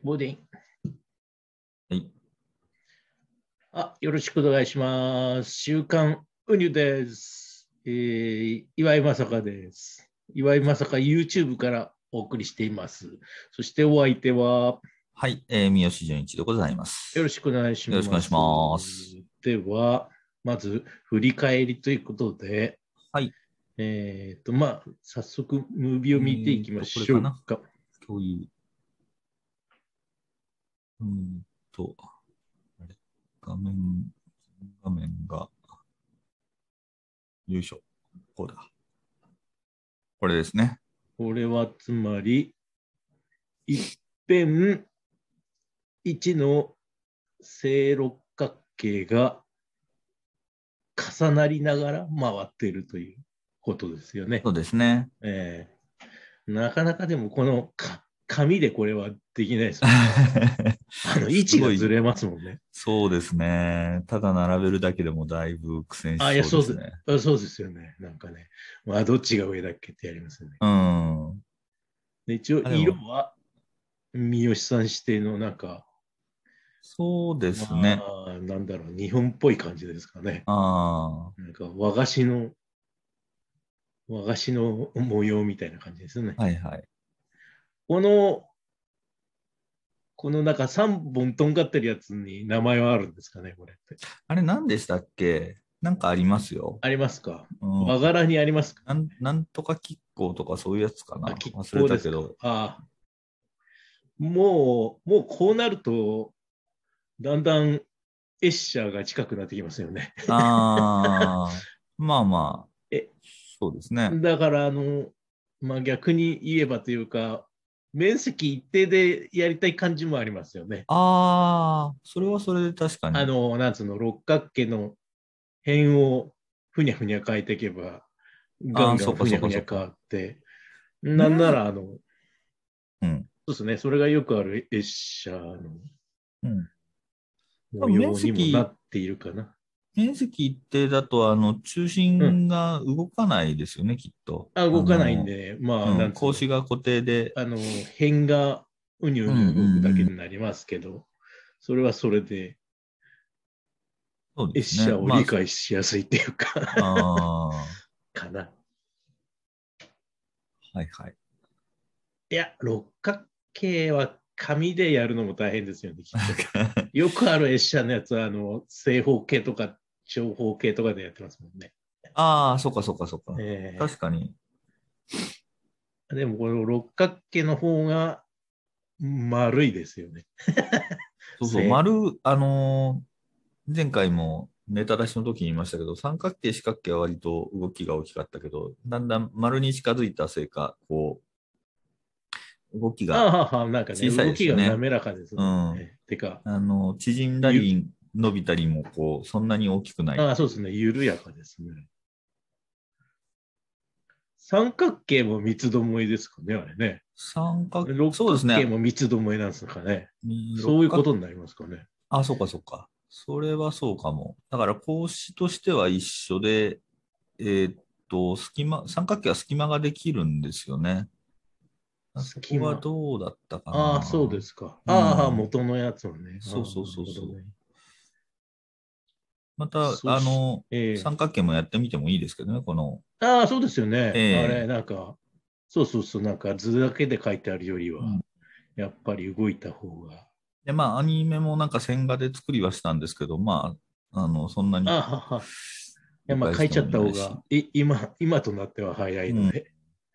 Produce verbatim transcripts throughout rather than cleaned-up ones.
ボディン。 はい。 あ、よろしくお願いします。週刊ウニュです。えー、岩井正香です。岩井正香 YouTube からお送りしています。そしてお相手は、 はい、えー、三好純一でございます。 よろしくお願いしよろしくお願いします。 ます。 では、まず振り返りということで、 はい。 えーと、まあ、早速、ムービーを見ていきまえーと、これしょうかなか。 共有。うーんと、あれ画面、画面が、よいしょ。こうだ。これですね。 これはつまり、一辺一の正六角形が重なりながら回っているということですよね。 そうですね。 えー、なかなかでもこの紙でこれはできないですもんね。あの位すごい、 置がずれますもんね。 そうですね。ただ並べるだけでもだいぶ苦戦しあ、いや、そうでそうですね。 そうですよね。なんかね、まあ、どっちが上だっけってやりますよね。 うん。 で一応、 あ、でも、 色は三好さん指定のなんか、 そうですね。 まあ、なんだろう、日本っぽい感じですかね。 ああ、 なんか和菓子の、和菓子の模様みたいな感じですね。 はいはい。 この、このなんかさんぼんとんがってるやつに名前はあるんですかね、これって。 あれ何でしたっけ？なんかありますよ。 ありますか？ うん。 和柄にありますか？ なん、なんとか亀甲とかそういうやつかあ、 な。 亀忘れ甲ですか？ たけど。 ああ、もう、もうこうなると、だんだんエッシャーが近くなってきますよね。 ああ、まあまあ、 え、 そうですね。 だからあの、まあ逆に言えばというか、面積一定でやりたい感じもありますよね。 ああ、それはそれで確かに。 あの、なんつうの、六角形の辺をふにゃふにゃ変えていけば、ガああ、 ンガンそうかそうふにゃふにゃかそうか。 変わって、なんな面積、 らあの、 うん、 そうですね、それがよくあるエッシャーのうん。多模分面様にもな積、 っているかな。 面積一定だと、あの、中うん。 心が動かないですよね、きっと。 あ、 あ動かないんの、 で、まあ、 うん、 なんつうの、 格子が固定で、 あの、辺がうにゅううんうにゅ動くだんうん。 けになりますけど、それはそれで、エッそうですね。まシャーを理解しやすいっていうかあ、ああ、 かな。 はいはい。 いや、六角形は紙でやるのも大変ですよね、きっと。よくあるエッシャーのやつは、あの、正方形とか長方形とかでやってますもんね。 ああ、そっかそっかそっか。 え確かに。 ー、でもこの六角形の方が丸いですよね。 そうそう、 正。 丸、あのー前回もネタ出しの時に言いましたけど、三角形、四角形は割と動きが大きかったけど、だんだん丸に近づいたせいか、こう、動きがああ、なんかね、 小さい動ですよね。 きが滑らかですもんうん。 ね。てか、 あの、縮んだゆ、 り伸びたりも、こう、そんなに大きくないっああ、そうですね、 ていう。 緩やかですね。三角形も三つどもえですかね、あれね。 三角、 六そうですね。 角形も三つどもえなんですかね。 六角、 そういうことになりますかね。 あ、そうかそうか。それはそうかも。だから、格子としては一緒で、えーっと、隙間、三角形は隙間ができるんですよね。そこが隙間。 どうだったかああ、そうでな。 すか。 うああ、 ん。 元のやつはね。ああ、 そうそうなるそうそう。 ほどね。 また、 そし、 あの、 ええ三角形もやってみてもいいですけどね、この、 ああ、そうですよえね。あれ、 え、 なんか、そうそうそう、なんか図だけで書いてあるよりは、 うん。 やっぱり動いた方が。 で、まあ、アニメもなんか線画で作りはしたんですけど、まあ、あの、そんなにああ、はは。いや、まあ、 理解しても書いちゃっ見ないし。 た方が、い、今、今となっては早いうん。 ので、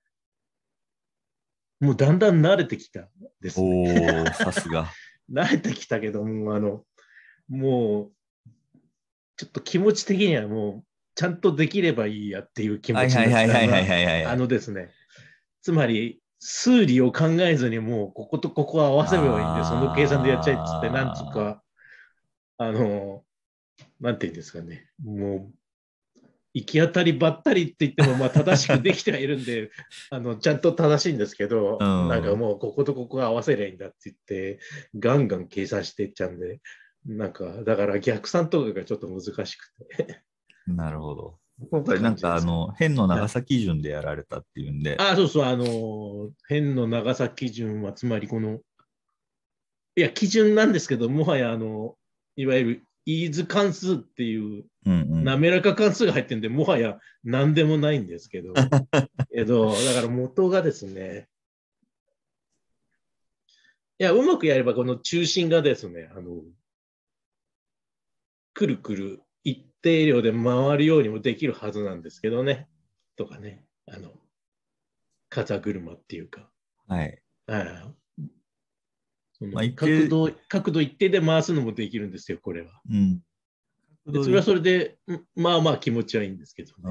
もうだんだん慣れてきたですね。 おー、さすが。 慣れてきたけども、あの、もう、ちょっと気持ち的にはもう、ちゃんとできればいいやっていう気はい持ちになって、 はいはいはいあの、 はいはいはいはあい。 のですね、つまり、数理を考えずにもう、こことここを合わせればいいんで、その計算でやっちゃえっつって、なんつうあか、あの、なんていうんですかね、もう、行き当たりばったりって言っても、まあ、正しくできてはいるんで、あの、ちゃんと正しいんですけー。 ど、なんかうん。 もう、こことここ合わせりゃいいんだって言って、ガンガン計算していっちゃうんで、なんか、だから逆算とかがちょっと難しくて、 なるほど。今って回なん感じです。 かあの、変のはい。 長さ基準でやられたっていうんで、 あ、そうそう、あの、辺の長さ基準は、つまりこの、 いや、基準なんですけど、もはや、あの、いわゆる、イーズ関数っていう、滑らか関数が入ってるんで、もはや何でもないんですけど、けど、だから元がですね、いや、うまくやれば、この中心がですね、あの、くるくる一定量で回るようにもできるはずなんですけどね、とかね、あの、風車っていうか、 はい。 あそのまあ、一定、 角度、角度一定で回すのもできるんですよ、これは。 うん。 でそれはそれで、まあまあ気持ちはいいんですけどね。 うん。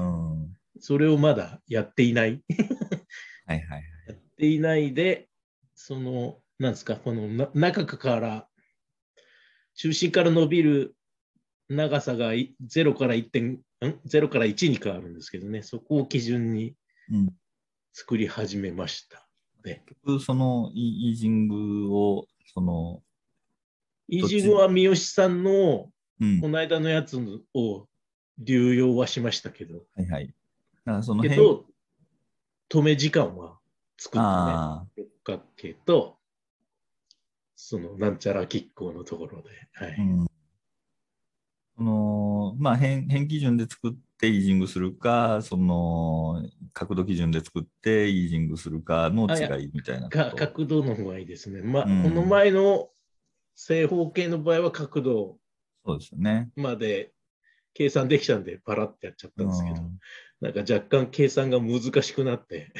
それをまだやっていない。 はいはい。 やっていないで、その、なんですか、このな中から、中心から伸びる長さがゼロからいってん、ゼロからいちに変わるんですけどね、そこを基準に作り始めました。 結局、そのイージングを、その、 イージングは三好さんの、 うん、 この間のやつを流用はしましたけど、 はいはい。だからその辺、 けど、止め時間は作ってね、六角形と、そのなんちゃら拮抗のところで。はい。 うん、その、まあ変、変基準で作ってイージングするか、その、角度基準で作ってイージングするかのあ、いや、 違いみたいなこかと。 角度の方がいいですね。ま、 うん、 この前の正方形の場合は角度そうですよね。 まで計算できたんでパラってやっちゃったんですけど、 うん、 なんか若干計算が難しくなって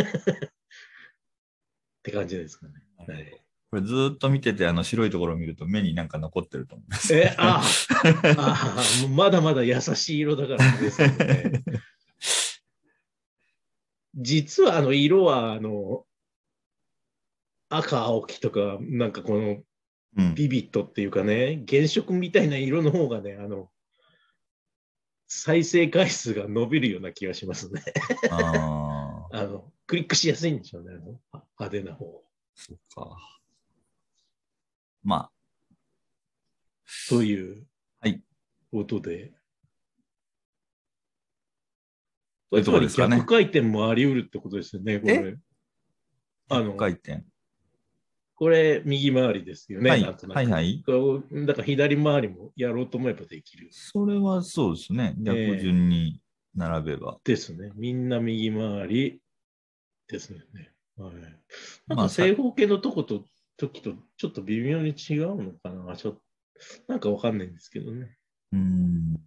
って感じですかね。はい、 これずっと見てて、あの白いところを見ると目になんか残ってると思います。 え、ああ、あまだまだ優しい色だからですけどね。実はあの色はあの赤、青黄とか、なんかこのビビットっていうかね、原色みたいな色の方がね、あの、再生回数が伸びるような気がしますね。 ああの、クリックしやすいんでしょうね、あの派手な方。 そっか。まあ。 というはい。 ことで。 というとこつまりろですかね。 逆回転もあり得るってことですよね、これ。あ逆の、 回転。 これ右回りですよね、 はい。 なんとなく。 はいはい。 だから左回りもやろうと思えばできる。 それはそうですね。逆えー、 順に並べば。 ですね。みんな右回りですね。はい、なんまあさ、 か正方形のとこと時とちょっと微妙に違うのかな。ちょっとなんかわかんないんですけどね。 うーん。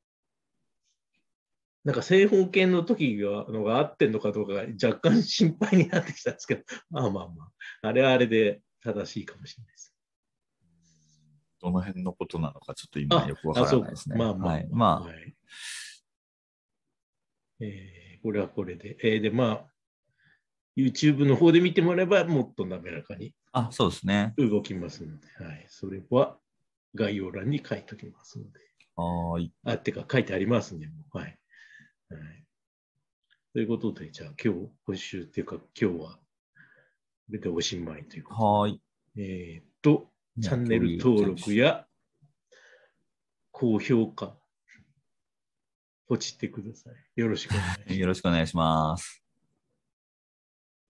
なんか正方形の時がのが合ってんのかどうかが若干心配になってきたんですけど、まあまあまあ、あれはあれで正しいかもしれないです。 どの辺のことなのかちょっと今あ、 よくわあ、 からそうか。 ないですね。 まあまあはい。 まあ。 まはい。えー、これはこれで。えー、で、まあ、YouTube の方で見てもらえばもっと滑らかにあ、あ、そうですね。 動きますので、はい。それは概要欄に書いておきますので。 はーい。 あ、てか書いてありますね。はい。はい、ということで、じゃあ今日、今週っていうか今日は、これでおしまいということはーい。 で。えー、っと、チャンネル登録や高評価、ポチってください。よろしくお願いします。 よろしくお願いします。